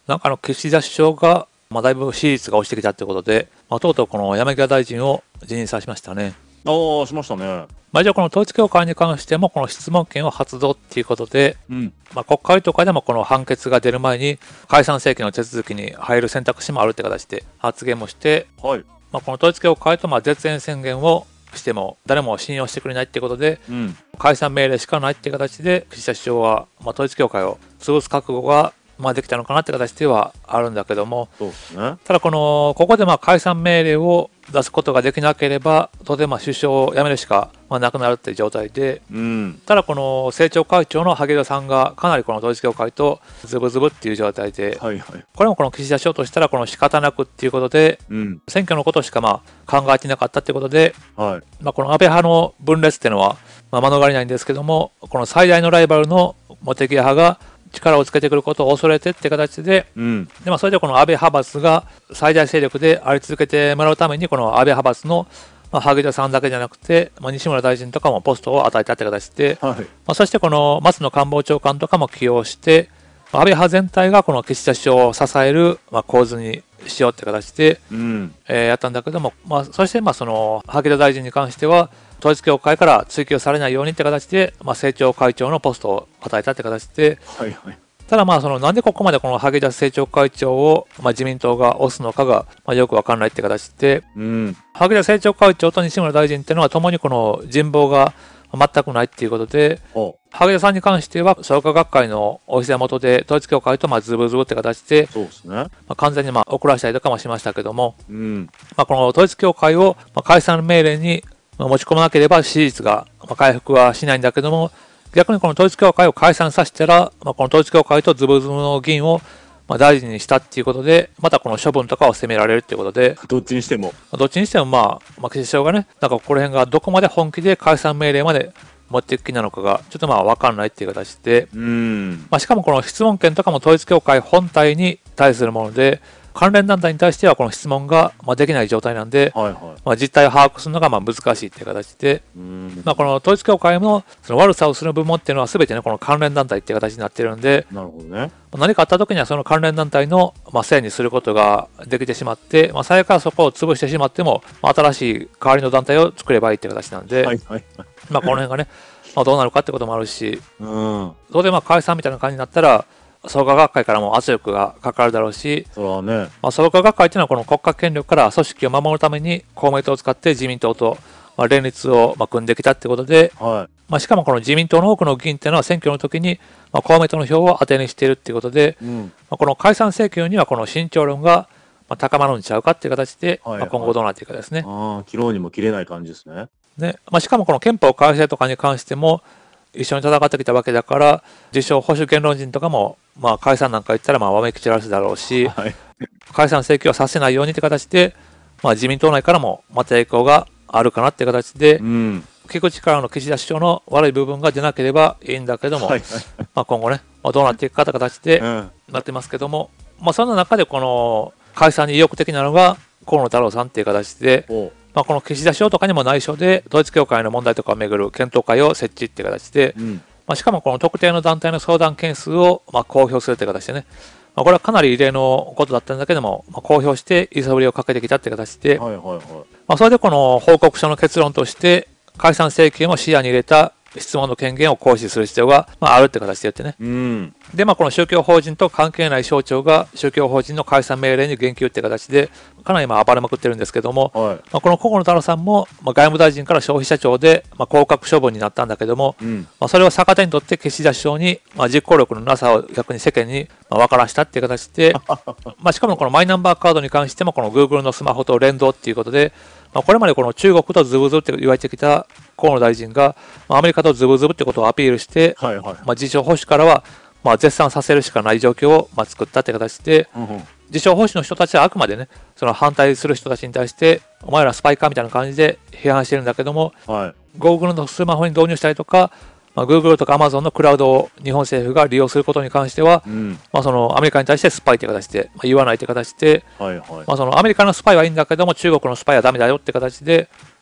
なんか岸田首相が、だいぶ支持率が落ちてきたということで、とうとうこの山際大臣を辞任させましたね。 ああ、しましたね。 一応この統一教会に関してもこの質問権を発動っていうことで、国会とかでもこの判決が出る前に解散請求の手続きに入る選択肢もあるって形で発言もして、この統一教会と絶縁宣言をしても誰も信用してくれないっていうことで、解散命令しかないっていう形で岸田首相は統一教会を潰す覚悟ができたのかなって形ではあるんだけども、ただここで解散命令を出すことができなければ当然首相を辞めるしかなくなるっていう状態で、ただこの政調会長の萩生田さんがかなりこの統一教会とズブズブっていう状態で、これもこの岸田首相としたらこの仕方なくっていうことで、選挙のことしか考えていなかったっていうことで、この安倍派の分裂っていうのは免れないんですけども、この最大のライバルの茂木派が力をつけてくることを恐れてって形で、それでこの安倍派閥が最大勢力であり続けてもらうためにこの安倍派閥の萩生田さんだけじゃなくて、西村大臣とかもポストを与えたって形で、そしてこの松野官房長官とかも起用して、安倍派全体がこの岸田首相を支える構図にしようって形で、やったんだけども、そしてその萩生田大臣に関しては統一教会から追及されないようにって形で、政調会長のポストを与えたって形で、ただなんでここまでこの萩生田政調会長を自民党が推すのかがよくわかんないって形で、萩生田政調会長と西村大臣っていうのはともにこの人望が全くないっていうことで、萩生田さんに関しては創価学会のお膝元で統一教会とズブズブって形で、完全に遅らしたりとかもしましたけども、この統一教会を解散命令に持ち込まなければ支持率が回復はしないんだけども、逆にこの統一教会を解散させたら、この統一教会とズブズブの議員を大臣にしたっていうことで、またこの処分とかを責められるっていうことで、 どっちにしても岸田首相がね、この辺がどこまで本気で解散命令まで持っていく気なのかがちょっと分かんないっていう形で、しかもこの質問権とかも統一教会本体に対するもので、関連団体に対してはこの質問ができない状態なんで、実態を把握するのが難しいっていう形で、この統一教会のその悪さをする部門っていうのは全てね、この関連団体っていう形になってるんで、何かあった時にはその関連団体のせいにすることができてしまって、最悪はそこを潰してしまっても、新しい代わりの団体を作ればいいっていう形なんで、この辺がね、どうなるかってこともあるし、当然解散みたいな感じになったら、創価学会からも圧力がかかるだろうし、創価学会というのはこの国家権力から組織を守るために公明党を使って自民党と連立を組んできたってことで、しかもこの自民党の多くの議員っていうのは選挙の時に公明党の票を当てにしているっていうことで、この解散請求にはこの慎重論が高まるんちゃうかっていう形で、今後どうなっていくかですね。 切ろうにも切れない感じですね。 しかもこの憲法改正とかに関しても一緒に戦ってきたわけだから、自称保守言論人とかも解散なんか言ったらわめき散らすだろうし、解散請求はさせないようにって形で、自民党内からもまた影響があるかなって形で、聞く力の岸田首相の悪い部分が出なければいいんだけども、今後ね、どうなっていくかって形でなってますけども、そんな中でこの解散に意欲的なのが河野太郎さんっていう形で、この岸田首相とかにも内緒で統一教会の問題とかをめぐる検討会を設置っていう形で、しかもこの特定の団体の相談件数を公表するって形でね、これはかなり異例のことだったんだけども、公表して揺さぶりをかけてきたって形で、それでこの報告書の結論として解散請求も視野に入れた質問の権限を行使する必要があるって形で言ってね。で、この宗教法人と関係ない省庁が宗教法人の解散命令に言及って形で、かなり暴れまくってるんですけども、この河野太郎さんも外務大臣から消費者庁で降格処分になったんだけども、それを逆手にとって岸田首相に実行力のなさを逆に世間に分からしたっていう形で、しかもこのマイナンバーカードに関してもこの Google のスマホと連動っていうことで、これまでこの中国とズブズブって言われてきた河野大臣がアメリカとズブズブってことをアピールして、自称保守からは絶賛させるしかない状況を作ったって形で、自称保守の人たちはあくまでね、その反対する人たちに対してお前らスパイかみたいな感じで批判してるんだけども、Google のスマホに導入したりとか、Google とか Amazon のクラウドを日本政府が利用することに関しては、そのアメリカに対してスパイという形で、言わないという形で、そのアメリカのスパイはいいんだけども中国のスパイはダメだよって形で、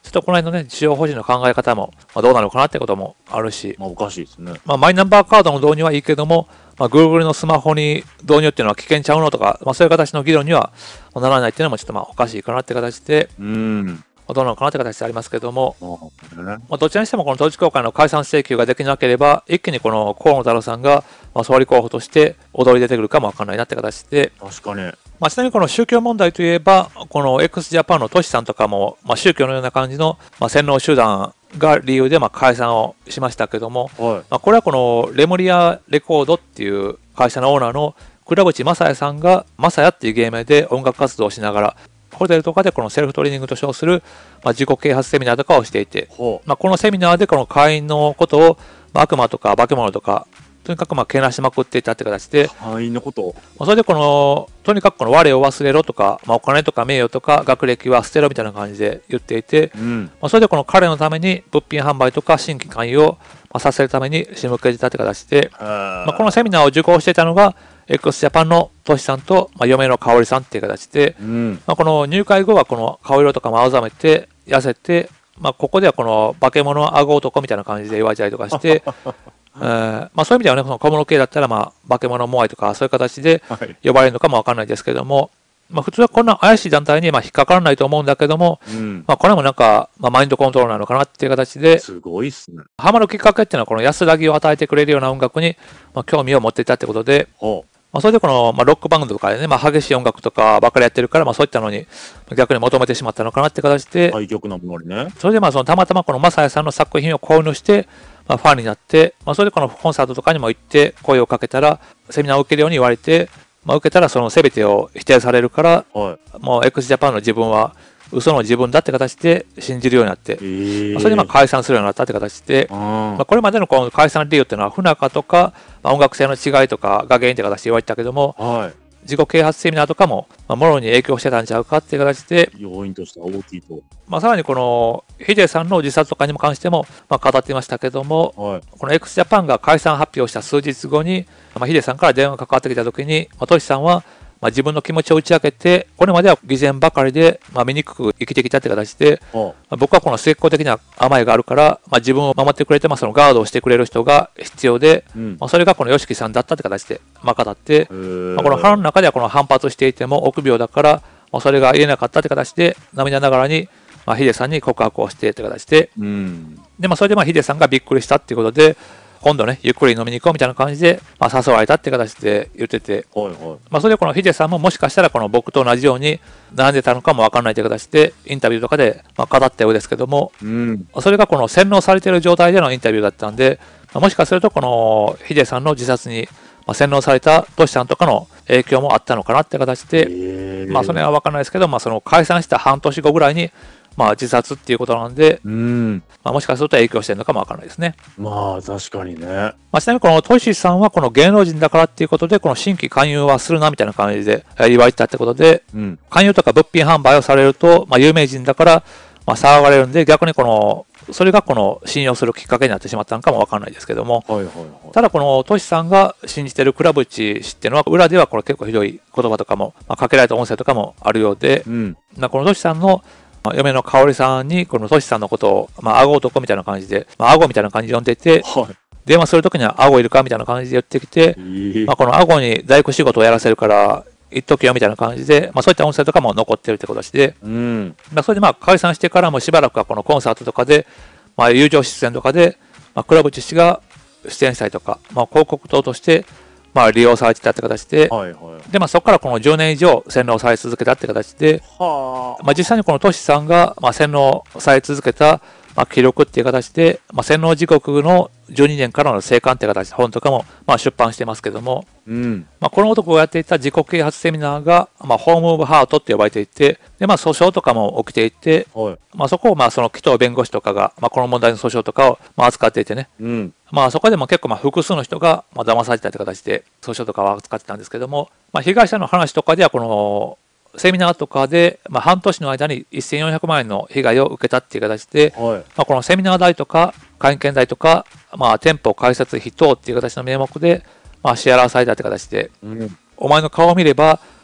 ちょっとこの辺のね、事情保持の考え方も、どうなのかなってこともあるし、 おかしいですね。 マイナンバーカードの導入はいいけども、Google のスマホに導入っていうのは危険ちゃうのとか、そういう形の議論にはならないっていうのもちょっとおかしいかなって形で、どうなのかなって形でありますけども、どちらにしてもこの統一教会の解散請求ができなければ、一気にこの河野太郎さんが総理候補として踊り出てくるかもわかんないなって形で、 確かに。 ちなみにこの宗教問題といえば、この x ジャパンのトシさんとかも、宗教のような感じの、洗脳集団が理由で解散をしましたけども、これはこのレモリアレコードっていう会社のオーナーの倉渕正也さんが、マサヤっていう芸名で音楽活動をしながら、ホテルとかでこのセルフトレーニングと称する、自己啓発セミナーとかをしていて、このセミナーでこの会員のことを、悪魔とか化け物とか、とにかくけなしまくっていたって形で、 会員のことそれでこの、とにかくこの我を忘れろとか、お金とか名誉とか学歴は捨てろみたいな感じで言っていて、それでこの彼のために物品販売とか新規勧誘をさせるために仕向けてたって形で、このセミナーを受講していたのが、x ジャパンのトシさんと、嫁の香織さんっていう形で、この入会後はこの顔色とかも青ざめて、痩せて、ここではこの化け物顎男みたいな感じで言われたりとかして、そういう意味ではね、その小物系だったら、化け物モアイとかそういう形で呼ばれるのかもわかんないですけども、普通はこんな怪しい団体に引っかからないと思うんだけども、これもなんか、マインドコントロールなのかなっていう形で、 すごいっすね。 ハマるきっかけっていうのはこの安らぎを与えてくれるような音楽に、興味を持っていたってことで、それでこの、ロックバンドとかでね、激しい音楽とかばっかりやってるから、そういったのに逆に求めてしまったのかなって形で、 対極なものにね。 それでそのたまたまこのマサヤさんの作品を購入して、ファンになって、それでこのコンサートとかにも行って声をかけたら、セミナーを受けるように言われて、受けたらその全てを否定されるから、もう x ジャパンの自分は嘘の自分だって形で信じるようになって、それで解散するようになったって形で、これまでのこの解散理由っていうのは不仲とか、音楽性の違いとかが原因って形で言われてたけども、自己啓発セミナーとかも、もろに影響してたんちゃうかっていう形で、 要因としては大きいと。 さらにこのヒデさんの自殺とかにも関しても、語っていましたけども、この x ジャパンが解散発表した数日後に、ヒデさんから電話がかかってきた時に、トシさんは、自分の気持ちを打ち明けて、これまでは偽善ばかりで、醜く生きてきたって形で、僕はこの末っ子的な甘えがあるから、自分を守ってくれて、そのガードをしてくれる人が必要で、それがこの YOSHIKI さんだったって形で、語って、この腹の中ではこの反発していても臆病だから、それが言えなかったって形で、涙ながらに、ヒデさんに告白をしてって形で、で、それでヒデさんがびっくりしたっていうことで、今度ね、ゆっくり飲みに行こうみたいな感じで、誘われたって形で言ってて、それでこのヒデさんももしかしたらこの僕と同じように並んでたのかもわかんないという形で、インタビューとかで語ったようですけども、それがこの洗脳されている状態でのインタビューだったんで、もしかするとこのヒデさんの自殺に洗脳されたトシさんとかの影響もあったのかなって形で、それはわかんないですけど、その解散した半年後ぐらいに、自殺っていうことなんで、もしかすると影響してるのかもわからないですね。 確かにね。 ちなみにこのトシさんはこの芸能人だからっていうことで、この新規勧誘はするなみたいな感じで言われてたってことで、勧誘とか物品販売をされると、有名人だから、騒がれるんで、逆にこの、それがこの信用するきっかけになってしまったのかもわからないですけども、ただこのトシさんが信じてる倉渕氏っていうのは、裏ではこれ結構ひどい言葉とかも、かけられた音声とかもあるようで、このトシさんの嫁の香織さんにこのトシさんのことを、顎男みたいな感じで、顎みたいな感じで呼んでいて、電話するときには顎いるかみたいな感じで言ってきて、この顎に大工仕事をやらせるから言っとけよみたいな感じで、そういった音声とかも残ってるってことで、それで解散してからもしばらくはこのコンサートとかで、友情出演とかで、倉渕氏が出演したりとか、広告塔として利用されてたって形で、で、そこからこの10年以上洗脳され続けたって形で、実際にこのトシさんが洗脳され続けた記録っていう形で、洗脳時刻の12年からの生還っていう形で本とかも出版してますけども、この男がやっていた自己啓発セミナーが、ホームオブハートって呼ばれていて、で、訴訟とかも起きていて、そこをその紀藤弁護士とかが、この問題の訴訟とかを扱っていてね、そこでも結構複数の人が騙されてたって形で訴訟とかを扱ってたんですけども、被害者の話とかではこのセミナーとかで、半年の間に1400万円の被害を受けたっていう形で、このセミナー代とか会見代とか、店舗開設費等っていう形の名目で、支払わされたって形で、お前の顔を見れば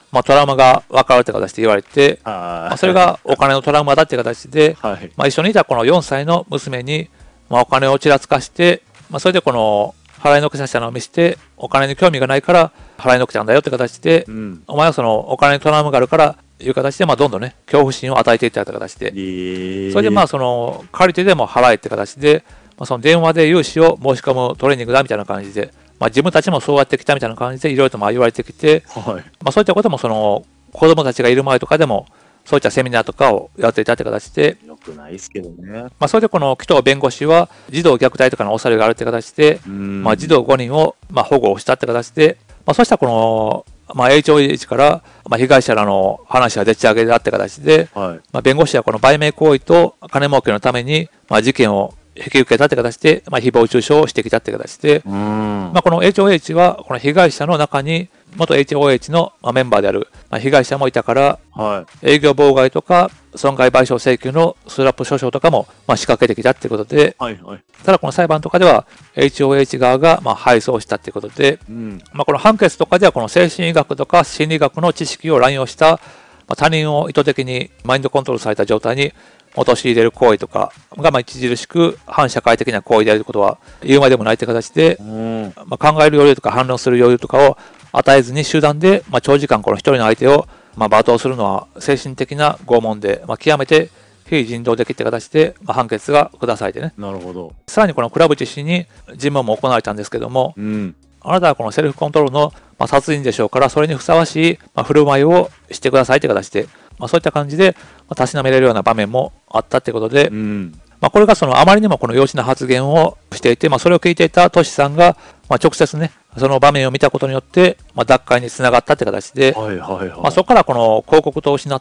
まあ、トラウマが分かるって形で言われて、 ままあ、それがお金のトラウマだって形で、 はい。 まあ、一緒にいたこの4歳の娘に、まあ、お金をちらつかして、まあ、それでこの払いのけさせたのを見せて、お金に興味がないから払いのけちゃうんだよって形で、 うん。 お前はそのお金にトラウマがあるからいう形で、まあ、どんどんね、恐怖心を与えていったって形で、それでまあその借りてでも払えって形で、まあ、その電話で融資を申し込むトレーニングだみたいな感じで、まあ、自分たちもそうやってきたみたいな感じでいろいろとまあ言われてきて、 はい。 まあ、そういったこともその子供たちがいる前とかでもそういったセミナーとかをやっていたって形で、 よくないですけどね。 まあ、それでこの紀藤弁護士は児童虐待とかの恐れがあるって形で、まあ、児童5人をまあ保護をしたって形で、まあ、そうしたこの、まあ、HOH からまあ被害者らの話がでっち上げだって形で、 はい。 まあ、弁護士はこの売名行為と金儲けのためにまあ事件を引き受けたって形で、まあ、誹謗中傷をしてきたって形で、まあ、この HOH はこの被害者の中に元 HOH のメンバーである被害者もいたから、 は営業妨害とか損害賠償請求のスラップ訴訟とかも仕掛けてきたってことで、 い。はい。はい。 ただこの裁判とかでは HOH 側が敗訴したってことで、 うん。 この判決とかではこの精神医学とか心理学の知識を乱用した他人を意図的にマインドコントロールされた状態に陥れる行為とかが著しく反社会的な行為であることは言うまでもないという形で、考える余裕とか反論する余裕とかを与えずに集団で長時間この一人の相手を罵倒するのは精神的な拷問で、極めて非人道的って形で判決が下されてね。 なるほど。 さらにこの倉渕氏に尋問も行われたんですけども、 うん。 あなたはこのセルフコントロールの殺人でしょうから、それにふさわしい振る舞いをしてくださいという形で、そういった感じでたしなめれるような場面もあったということで、 うん。 これがそのあまりにもこの幼稚な発言をしていて、それを聞いていたトシさんが直接ね、その場面を見たことによって、脱会につながったという形で、 はいはいはい。 そこからこの広告塔を失って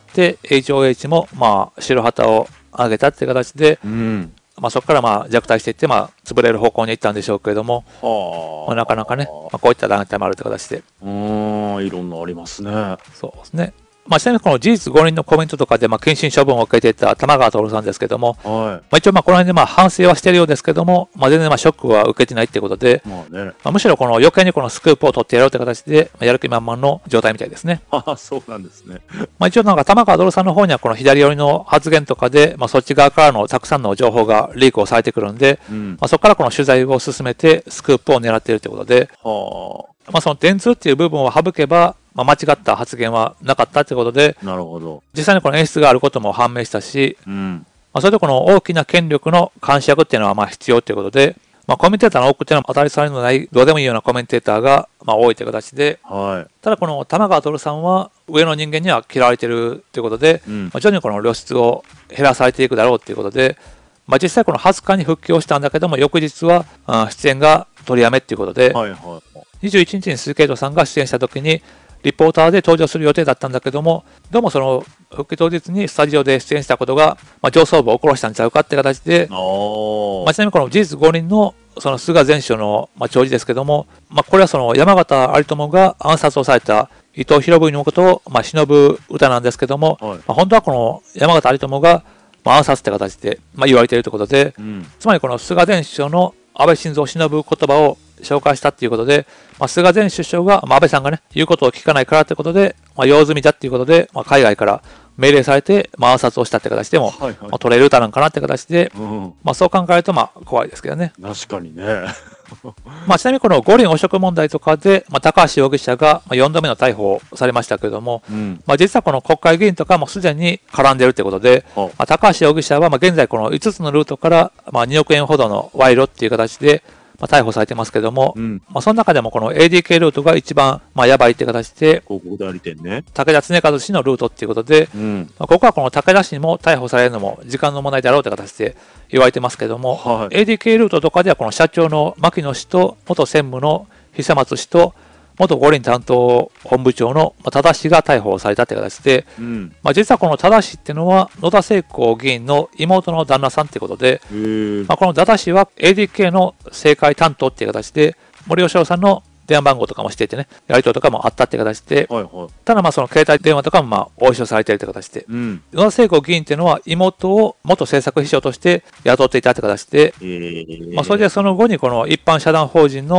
HOH も白旗を上げたっていう形で、 うん。 そこから弱体していって、潰れる方向に行ったんでしょうけれども、なかなかね、こういった団体もあるという形で。 いろんなありますね。 そうですね。ちなみにこの事実誤認のコメントとかで謹慎処分を受けていた玉川徹さんですけども、 は一応この辺で反省はしているようですけども、全然ショックは受けてないっていうことで、 ね。 むしろこの余計にこのスクープを取ってやろうという形で、やる気満々の状態みたいですね。 そうなんですね。 一応玉川徹さんの方にはこの左寄りの発言とかで、そっち側からのたくさんの情報がリークをされてくるんで、そこからこの取材を進めてスクープを狙っているということで、その電通っていう部分を省けば、間違った発言はなかったということで、 なるほど。 実際にこの演出があることも判明したし、それでこの大きな権力の監視役っていうのは必要ということで、コメンテーターの多くっていうのは当たり障りのないどうでもいいようなコメンテーターが多いという形で、ただこの玉川徹さんは上の人間には嫌われているということで、徐々にこの露出を減らされていくだろうということで、実際この20日に復帰をしたんだけども、翌日は出演が取りやめということで、21日に鈴木エイトさんが出演した時にリポーターで登場する予定だったんだけども、どうもその復帰当日にスタジオで出演したことが、上層部を殺したんちゃうかって形で、ちなみにこの事実誤認のその菅前首相の弔辞ですけども、これはその山形有朋が暗殺をされた伊藤博文のことを偲ぶ歌なんですけども、本当はこの山形有朋が暗殺って形で言われているということで、つまりこの菅前首相の安倍晋三を偲ぶ言葉を紹介したっていうことで、菅前首相が、安倍さんがね、言うことを聞かないからということで、用済みだっていうことで、海外から命令されて、暗殺をしたって形でも、取れる歌なんかなって形で、そう考えると、怖いですけどね。 確かにね。 ちなみにこの五輪汚職問題とかで、高橋容疑者が4度目の逮捕されましたけれども、実はこの国会議員とかもすでに絡んでいるということで、高橋容疑者は現在この5つのルートから2億円ほどの賄賂っていう形で、逮捕されてますけども、その中でもこの ADK ルートが一番やばいっていう形で、 広告代理店ね。 武田恒和氏のルートっていうことで、ここはこの武田氏にも逮捕されるのも時間の問題だろうって形で言われてますけども、ADK ルートとかではこの社長の牧野氏と元専務の久松氏と元五輪担当本部長の多田氏が逮捕されたって形で、実はこの多田氏っていうのは野田聖子議員の妹の旦那さんってことで、この多田氏は ADK の政界担当っていう形で森喜朗さんの電話番号とかもしていてね、やり取りとかもあったって形で、ただその携帯電話とかも押収されているって形で、野田聖子議員っていうのは妹を元政策秘書として雇っていたって形で、それでその後にこの一般社団法人の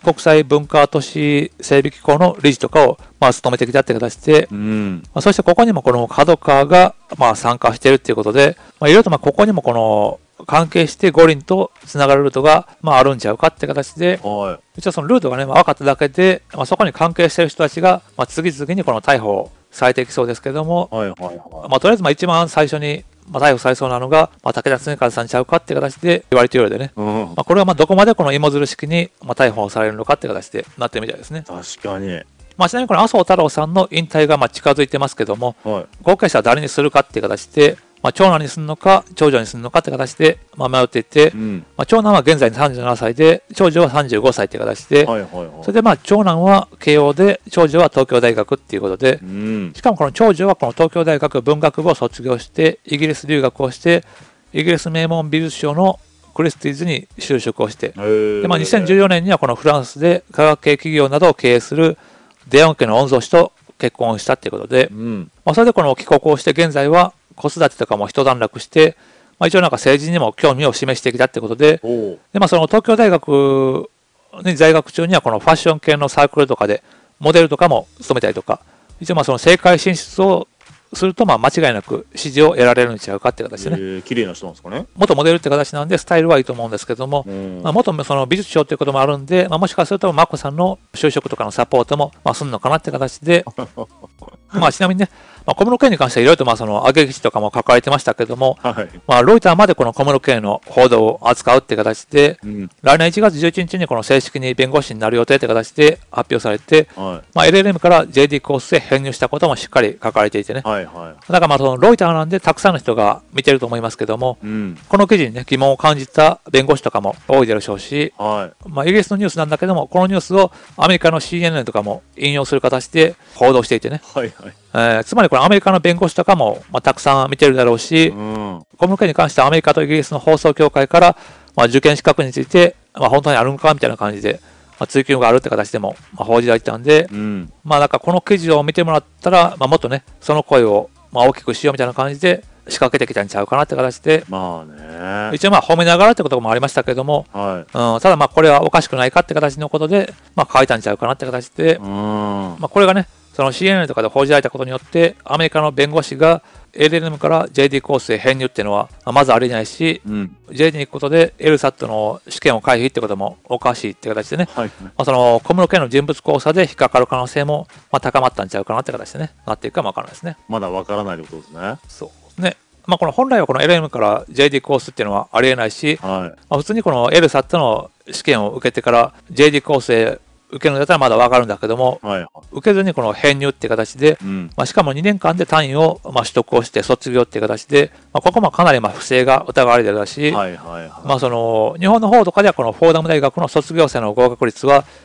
国際文化都市整備機構の理事とかを、務めてきたって形で、そしてここにもこの角川が、参加しているっていうことで、いろいろとここにもこの関係して五輪とつながるルートが、あるんちゃうかって形で、一応そのルートがね、分かっただけで、そこに関係している人たちが、次々にこの逮捕されていきそうですけども、とりあえず一番最初に逮捕されそうなのが、武田恒和さんちゃうかって形で言われているようでね、これはどこまでこの芋づる式に逮捕されるのかって形でなってるみたいですね。 確かに。 ちなみにこの麻生太郎さんの引退が近づいてますけども、後継者は誰にするかっていう形で、長男にするのか長女にするのかって形で、迷っていて、長男は現在37歳で長女は35歳って形で、それで長男は慶応で長女は東京大学っていうことで、しかもこの長女はこの東京大学文学部を卒業してイギリス留学をしてイギリス名門美術商のクリスティーズに就職をして、で2014年にはこのフランスで科学系企業などを経営するデヨン家の御曹司と結婚したっていうことで、それでこの帰国をして現在は子育てとかも一段落して、一応政治にも興味を示してきたってことで、その東京大学に在学中にはこのファッション系のサークルとかでモデルとかも務めたりとか、一応その政界進出をすると間違いなく支持を得られるんちゃうかって形でね。 綺麗な人なんですかね。 元モデルって形なんでスタイルはいいと思うんですけども、元その美術商ということもあるんで、もしかすると眞子さんの就職とかのサポートもするのかなって形でちなみにね、小室圭に関してはいろいろとその上げ口とかも書かれてましたけども、ロイターまでこの小室圭の報道を扱うって形で、来年1月11日にこの正式に弁護士になる予定って形で発表されて、LLM から JD コースへ編入したこともしっかり書かれていてね、だからそのロイターなんでたくさんの人が見てると思いますけども、この記事にね疑問を感じた弁護士とかも多いでしょうし、イギリスのニュースなんだけども、このニュースをアメリカの CNN とかも引用する形で報道していてね、つまりこれアメリカの弁護士とかも、たくさん見てるだろうし、小室圭に関してはアメリカとイギリスの放送協会から、受験資格について、本当にあるのかみたいな感じで、追及があるって形でも、報じられてたんで、なんかこの記事を見てもらったら、もっとねその声を、大きくしようみたいな感じで仕掛けてきたんちゃうかなって形で、一応褒めながらってこともありましたけども、ただこれはおかしくないかって形のことで、書いたんちゃうかなって形で、これがねその CNN とかで報じられたことによって、アメリカの弁護士が LLM から JD コースへ編入っていうのはまずありえないし、JD に行くことで LSAT の試験を回避ってこともおかしいって形でね、その小室圭の人物交差で引っかかる可能性も高まったんちゃうかなって形でね、なっていくかもわからないですね。 まだわからないってことですね。 そうですね。この本来はこの LLM から JD コースっていうのはありえないし、普通にこの LSAT の試験を受けてから JD コースへ受けるんだったらまだ分かるんだけども、受けずにこの編入っていう形で、しかも2年間で単位を取得をして卒業っていう形で、ここもかなり不正が疑われてるらしい。その日本の方とかではこのフォーダム大学の卒業生の合格率は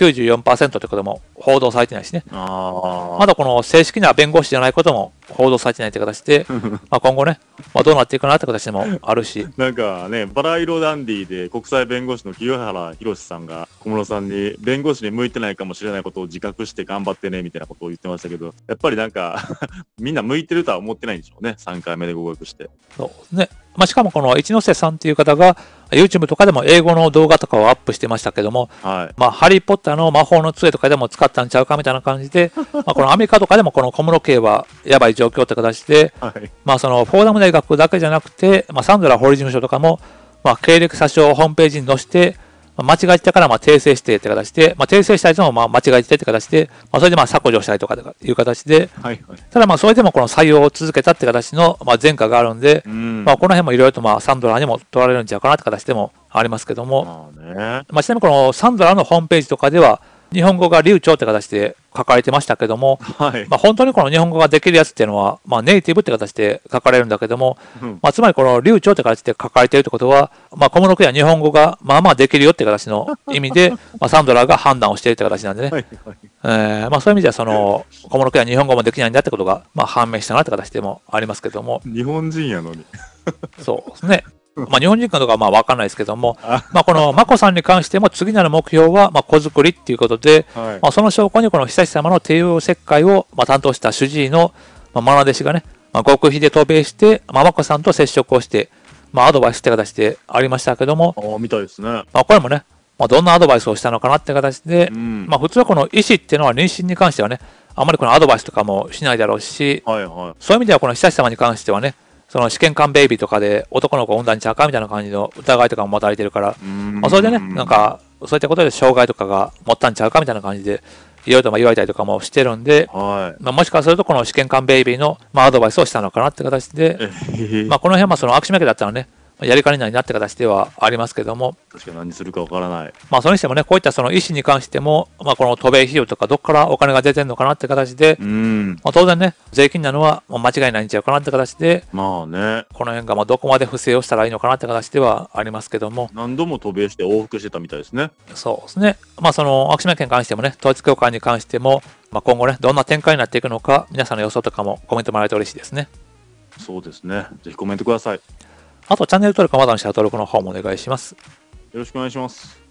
94% ということも報道されてないしね、まだこの正式な弁護士じゃないことも報道されてないという形で今後ね、どうなっていくかなって形でもあるし、 なんかね、バラ色ダンディで国際弁護士の清原博さんが小室さんに弁護士に向いてないかもしれないことを自覚して頑張ってねみたいなことを言ってましたけど、やっぱりなんかみんな向いてるとは思ってないんでしょうね、3回目で合格して。 そうですね。しかもこの一ノ瀬さんっていう方が YouTube とかでも英語の動画とかをアップしてましたけども、ハリー・ポッターの魔法の杖とかでも使ったんちゃうかみたいな感じでこのアメリカとかでもこの小室圭はやばい状況って形で、そのフォーダム大学だけじゃなくて、サンドラ法理事務所とかも、経歴詐称をホームページに載せて、間違えてたから訂正してって形で、訂正した人も間違えてって形で、それで削除したりとかいう形で、ただそれでもこの採用を続けたって形の前科があるんで、この辺もいろいろとサンドラにも取られるんちゃうかなって形でもありますけども、ちなみにこのサンドラのホームページとかでは、日本語が流暢って形で書かれてましたけども、本当にこの日本語ができるやつっていうのは、ネイティブって形で書かれるんだけども、つまりこの流暢って形で書かれているってことは、小室圭は日本語ができるよって形の意味で、サンドラが判断をしているって形なんでね、そういう意味ではその小室圭は日本語もできないんだってことが判明したなって形でもありますけども。 日本人やのにそうですね。日本人かどうかは分かんないですけども、この眞子さんに関しても次なる目標は子作りっていうことで、その証拠にこの悠仁さまの帝王切開を担当した主治医の愛弟子がね、極秘で渡米して、眞子さんと接触をして、アドバイスって形でありましたけども、 みたいですね。 これもね、 どんなアドバイスをしたのかなって形で、普通はこの医師っていうのは妊娠に関してはね、あまりこのアドバイスとかもしないだろうし、そういう意味ではこの久志様に関してはね、その試験管ベイビーとかで男の子を産んだんちゃうかみたいな感じの疑いとかも持たれてるから、それでね、なんか、そういったことで障害とかが持ったんちゃうかみたいな感じで、いろいろと言われたりとかもしてるんで、もしかするとこの試験管ベイビーのアドバイスをしたのかなって形で、この辺はその握手目家だったらね、やりかねないなって形ではありますけども、 確かに何するかわからない。 それにしてもね、こういったその医師に関しても、この渡米費用とかどっからお金が出てるのかなって形で、当然ね、税金なのは間違いないんちゃうかなって形で、この辺がどこまで不正をしたらいいのかなって形ではありますけども、 何度も渡米して往復してたみたいですね。 そうですね。その握手名権に関してもね、統一教会に関しても、今後ね、どんな展開になっていくのか、皆さんの予想とかもコメントもらえると嬉しいですね。 そうですね。ぜひコメントください。 あと、チャンネル登録、まだの下登録の方もお願いします。 よろしくお願いします。